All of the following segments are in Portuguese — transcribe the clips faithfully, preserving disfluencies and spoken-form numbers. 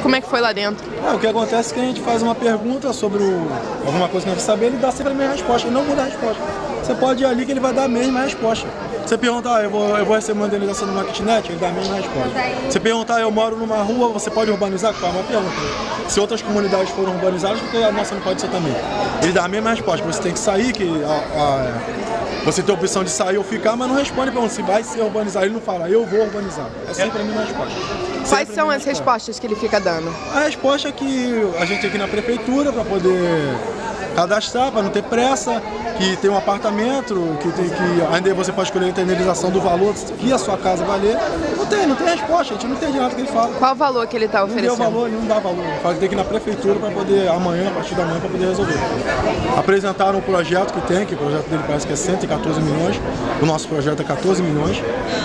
como é que foi lá dentro? É, o que acontece é que a gente faz uma pergunta sobre o, alguma coisa que a gente saber, ele dá sempre a mesma resposta, ele não muda a resposta. Você pode ir ali que ele vai dar a mesma resposta. Você perguntar, ah, eu, vou, eu vou receber uma indenização numa kitnet, ele dá a mesma resposta. Você perguntar, eu moro numa rua, você pode urbanizar? Faz uma pergunta. Se outras comunidades foram urbanizadas, porque a nossa não pode ser também. Ele dá a mesma resposta, você tem que sair, que a, a, você tem a opção de sair ou ficar, mas não responde pergunta se vai ser urbanizado. Ele não fala, eu vou urbanizar. É sempre a mesma resposta. Quais são as respostas que ele fica dando? A resposta é que a gente tem que ir na prefeitura para poder cadastrar, para não ter pressa, que tem um apartamento, que, tem que ainda você pode escolher a indenização do valor que a sua casa valer. Não tem, não tem resposta, a gente não entende nada que ele fala. Qual o valor que ele está oferecendo? Não deu valor, ele não dá valor. Ele fala que tem que ir na prefeitura para poder, amanhã, a partir da manhã, para poder resolver. Apresentaram o projeto que tem, que o projeto dele parece que é cento e quatorze milhões, o nosso projeto é quatorze milhões.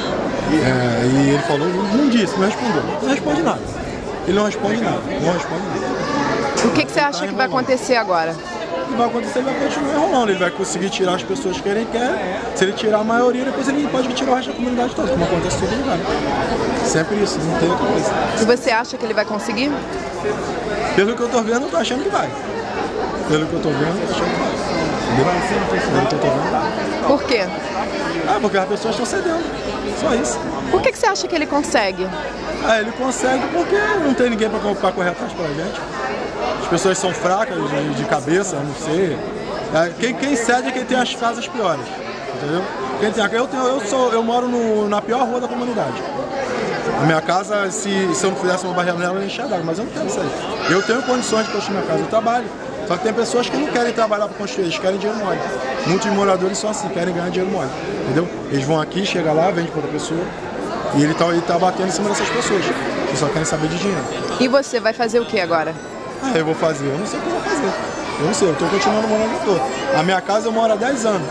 É, e ele falou, não disse, não respondeu. Não responde nada. Ele não responde nada, não responde nada. O que, que você acha que vai acontecer agora? O que vai acontecer, ele vai continuar enrolando, ele vai conseguir tirar as pessoas que ele quer. Se ele tirar a maioria, depois ele pode tirar o resto da comunidade toda, como acontece em todo lugar. Sempre isso, não tem outra coisa. E você acha que ele vai conseguir? Pelo que eu tô vendo, eu tô achando que vai. Pelo que eu tô vendo, eu tô achando que vai. Pelo que eu tô vendo. Por quê? Ah, porque as pessoas estão cedendo. Só isso. Por que, que você acha que ele consegue? Ah, ele consegue porque não tem ninguém para correr atrás pra gente. As pessoas são fracas de, de cabeça, não sei. É, quem, quem cede é quem tem as casas piores, entendeu? Quem tem, eu, tenho, eu, sou, eu moro no, na pior rua da comunidade. A minha casa, se, se eu não fizesse uma barreira nela, eu ia encher d'água, mas eu não quero isso aí. Eu tenho condições de construir minha casa, eu trabalho. Só que tem pessoas que não querem trabalhar para construir, eles querem dinheiro mole. Muitos moradores são assim, querem ganhar dinheiro mole, entendeu? Eles vão aqui, chegam lá, vendem para outra pessoa e ele está ele tá batendo em cima dessas pessoas, que só querem saber de dinheiro. E você vai fazer o que agora? Ah, eu vou fazer, eu não sei o que eu vou fazer. Eu não sei, eu estou continuando morando onde eu estou. A minha casa eu moro há dez anos.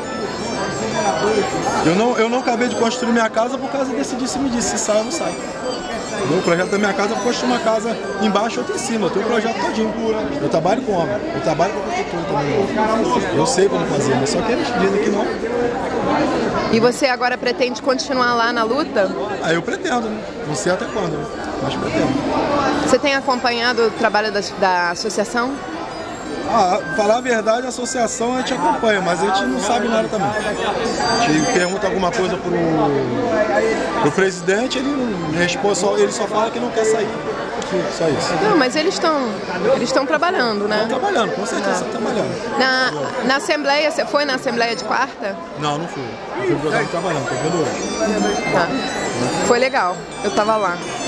Eu não, eu não acabei de construir minha casa por causa desse disse-me-disse, se sai ou não sai. O projeto da minha casa é construir uma casa embaixo e outra em cima. Eu tenho o projeto todinho. Eu trabalho com obra, eu trabalho com a prefeitura também. Eu sei como fazer, mas só que eles dizem que não. E você agora pretende continuar lá na luta? Ah, eu pretendo, né? Não sei até quando, né? Mas pretendo. Você tem acompanhado o trabalho da, da associação? Ah, falar a verdade, a associação a gente acompanha, mas a gente não sabe nada também. A gente pergunta alguma coisa pro, pro presidente, ele não responde, só, ele só fala que não quer sair. Só isso. Não, mas eles estão eles estão trabalhando, né? Estão trabalhando, com certeza estão trabalhando. Na, na Assembleia, você foi na Assembleia de quarta? Não, não fui. Eu fui trabalhando, tô vendo hoje. Tá. Foi legal, eu tava lá.